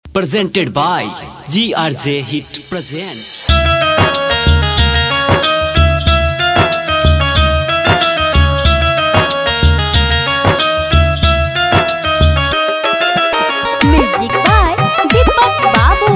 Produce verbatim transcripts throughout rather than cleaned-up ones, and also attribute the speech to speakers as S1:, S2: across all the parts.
S1: Presented by G R J Hit Present.
S2: Music by Deepak Babu.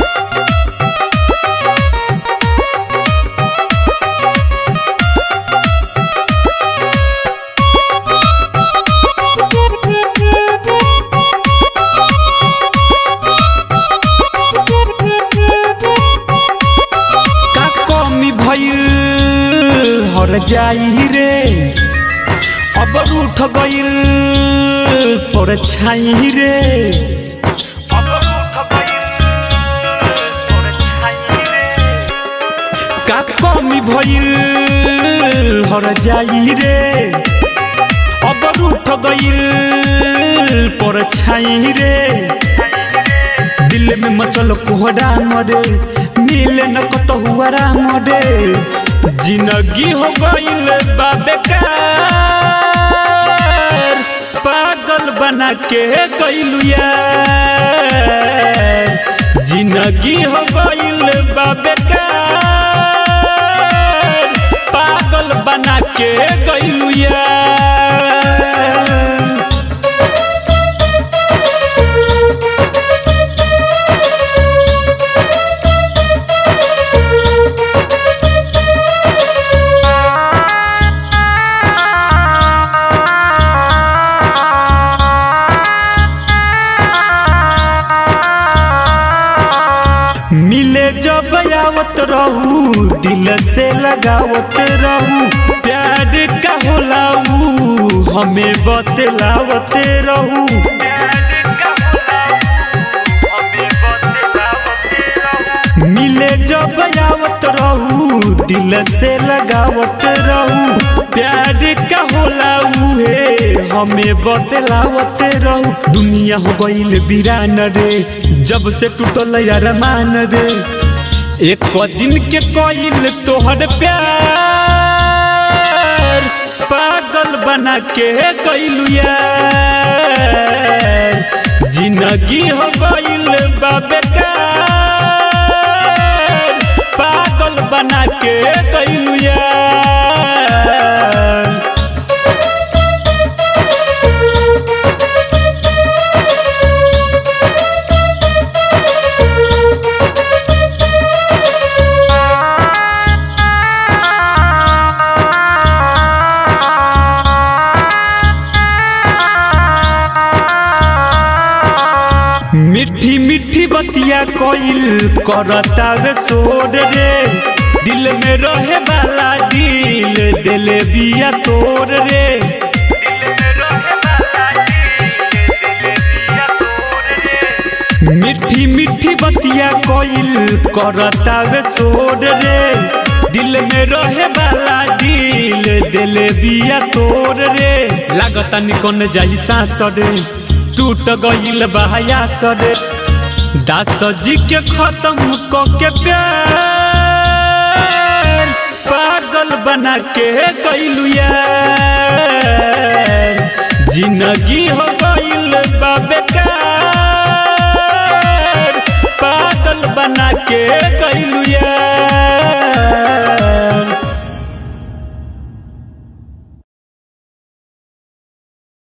S3: हर जाई रे अब उठ गइल पर छाई रे अब उठ गइल पर छाई रे का कमी भइल हर जाई रे अब उठ गइल पर छाई रे दिल में मचल कोहरा मरे मिले न कत हुआ राम रे जिंदगी हो गइल बा बेकार पागल बना के गइलू यार जिंदगी हो गइल बा बेकार पागल बना के गइलू यार। मिले जब आवत रहू दिल से लगावत रहू प्यार का होलाऊ हमें बतलावत रहू मिले जब आवत रहू दिल से लगावत रहू प्यार का होलाऊ है हमें बतलावत रहू दुनिया हो गइल वीरान रे जब से टूटल यार मान रे एक दिन के कोइल तोहर प्यार पागल बना के गइलू यार जिंदगी हो गइल बा बेकार पागल बना के गइलू यार। मिठी मिठी बतिया कोइल करता रे सोर रे दिल में रहे वाला दिल दिल बिया तोर रे मिठी मिठी बतिया कोइल करता रे सोर रे दिल में रहे वाला दिल दिल बिया तोर रे लागता निकन जाई सांस रे टूट गइल बहाया सरे दास जी के खत्म क के प्यार पागल बना के गइलू यार जिंदगी हो गइल बा बेकार पागल बना के गइलू यार।